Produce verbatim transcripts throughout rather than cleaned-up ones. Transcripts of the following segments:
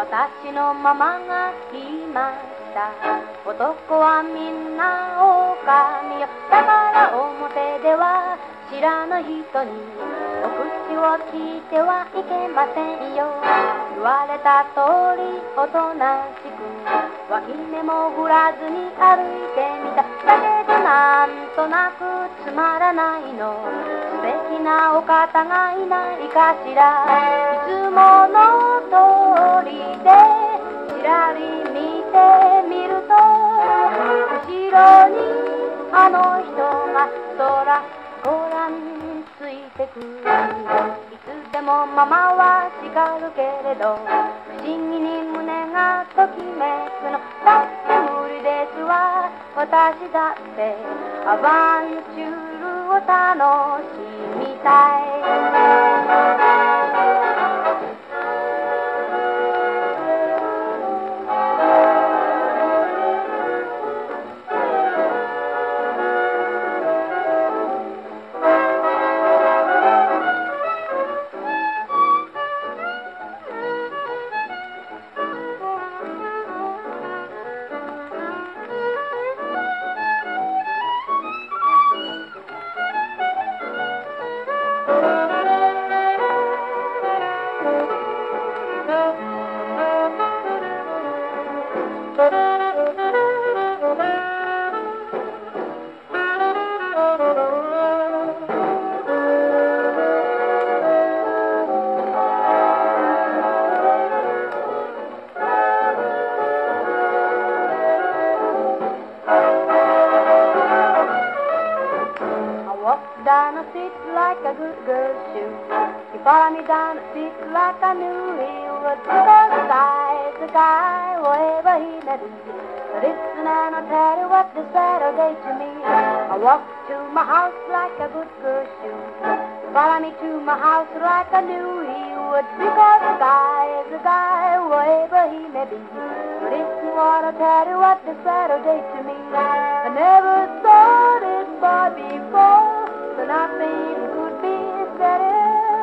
私のママが言いました。男はみんな狼よ。だから表では知らぬ人にお口を聞いてはいけませんよ。言われた通りおとなしく脇目も振らずに歩いてみた。だけどなんとなくつまらないの。素敵なお方がいないかしら。いつもの通りでちらり見てみると後ろにあの人が空ご覧ついてくる。いつでもママは叱るけれど不思議に胸がときめくの。だって無理ですわ。私だってアバンチュールを楽しみたい。Down the street like a good girl should. He followed me down the street like I knew he would. Because the guy's the guy, wherever he may be. Listen and I'll tell you what this Saturday to me. I walked to my house like a good girl should. He followed me to my house like I knew he would. Because the guy is the guy, wherever he may be. Listen what I'll tell you what this Saturday to me. I never saw this boy before. Nothing could be better.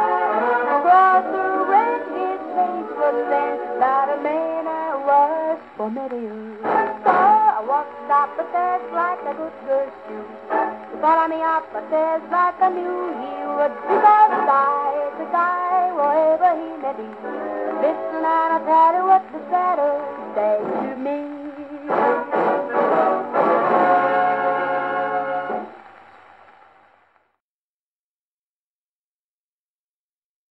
Across the red, his face was then that a man I was familiar. So I walked up the stairs like a good girl should. He followed me up the stairs like I knew he would. Because the guy is the guy, wherever he may be. Listen and I'll tell you what the Saturday